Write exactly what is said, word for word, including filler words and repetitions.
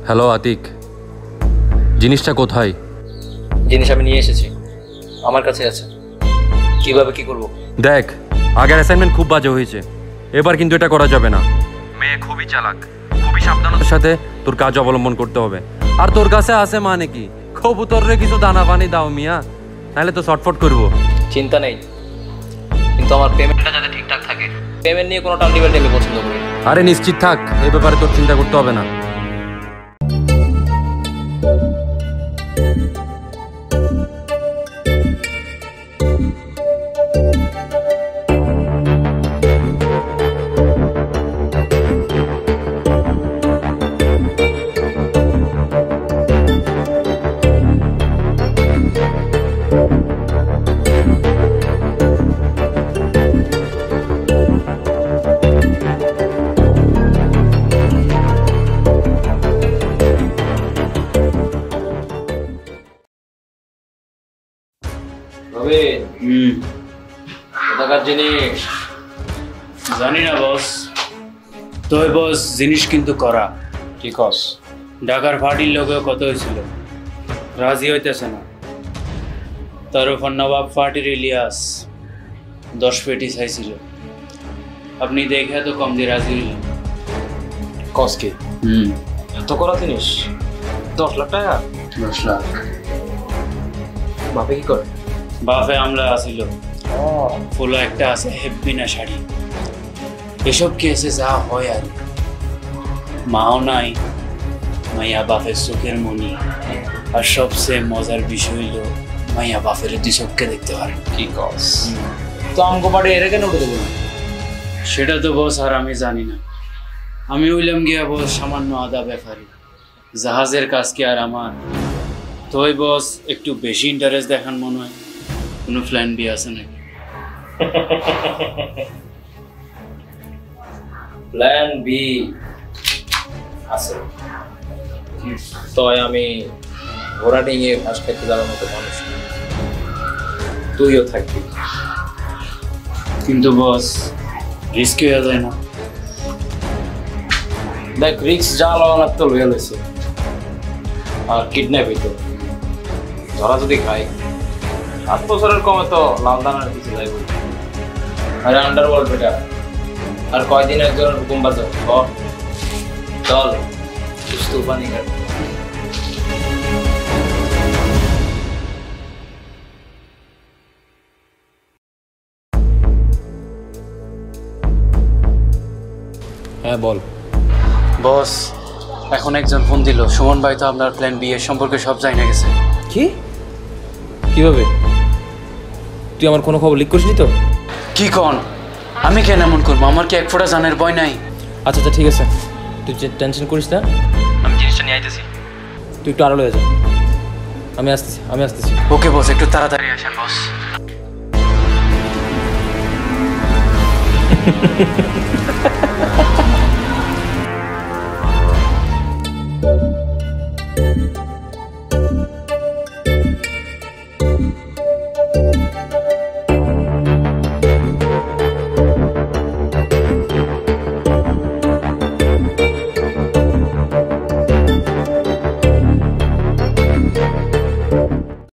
Hello Atik, জিনিসটা কোথায়? জিনিস আমি নিয়ে এসেছি, আমার কাছে আছে। কিভাবে কি করব? দেখ, আগের অ্যাসাইনমেন্ট খুব বাজে হয়েছে, এবার কিন্তু এটা করা যাবে না। মেয়ে খুবই চালাক, খুবই সাবধানতার সাথে তোর কাজ অবলম্বন করতে হবে। আর তোর কাছে আছে মানে কি, কবুতররে কিছু দানা পানি দাও মিয়া, নাহলে তো শর্টফট করবো। চিন্তা নেই, কিন্তু আমার পেমেন্টটা যাতে ঠিকঠাক থাকে। পেমেন্ট নিয়ে কোনো টার্নিবেল আমি পছন্দ করি। আরে নিশ্চিত থাক, এই ব্যাপারে তোর চিন্তা করতে হবে না। জিনিস জানি না বস, তো বস জিনিস কিন্তু করা ঠিক আছে। ঢাকার পার্টির লোকেও কত হয়েছিল, রাজি হইতেছে না। তার উপর নবাব পার্টির ইলিয়াস দশ পেটি চাইছিল, আপনি দেখে তো কম দিয়ে রাজি হইলেন। কসকে হুম এত করা জিনিস দশ লাখ টাকা? দশ লাখ। বাপে কি করে? বাপে আমলা আসিল, ফুলো একটা আছে হেব্বিনা শাড়ি। এসব কেসে যা হয় আর মাও নাই, মাইয়া বাপের চোখের মনি। আর সবচেয়ে মজার বিষয় হইল মাইয়া বাপের দুই চোখকে দেখতে পারে। কি কস? তো আমগো বাড়ি এর কেন উঠে দেবো? সেটা তো বস আর আমি জানি না। আমি হইলাম গিয়া বস সামান্য আদা ব্যাপারী, জাহাজের কাজ কি আর আমার? তোই বস একটু বেশি ইন্টারেস্ট দেখান মনে হয়। কোনো প্ল্যান বি আছে নাকি? প্ল্যান বি আছে, তো আমি ঘোড়া ডিঙে ঘাস খেতে যাওয়ার মতো মানুষ, তুইও থাকবি। কিন্তু বস রিস্ক হয়ে যায় না? দেখ, রিস্ক যা লওয়ার তো লইয়া লইছে, আর কিডন্যাপ হইতো ধরা যদি খাই সাত বছরের কমে তো লাল দানার কিছু যাইব। আরে আন্ডারওয়ার্ল্ড বেটা, আর কয়দিন একজনের হুকুম বাজার চল সুস্থ পানি ঘাট। হ্যাঁ বল। বস এখন একজন ফোন দিল, সুমন ভাই তো আপনার প্ল্যান বি এর সম্পর্কে সব জানা গেছে। কি? কিভাবে? তুই আমার কোনো খবর লিক করিসনি তো? কি কন? আমি কেন এমন করবো? আমার কি এক ফোঁটা জানের ভয় নাই? আচ্ছা আচ্ছা ঠিক আছে, তুই টেনশন করিস না, আমি জিনিসটা নিয়ে আইতেছি। তুই একটু আড়াল হয়ে যা, আমি আসতেছি আমি আসতেছি ওকে বস, একটু তাড়াতাড়ি আসেন বস।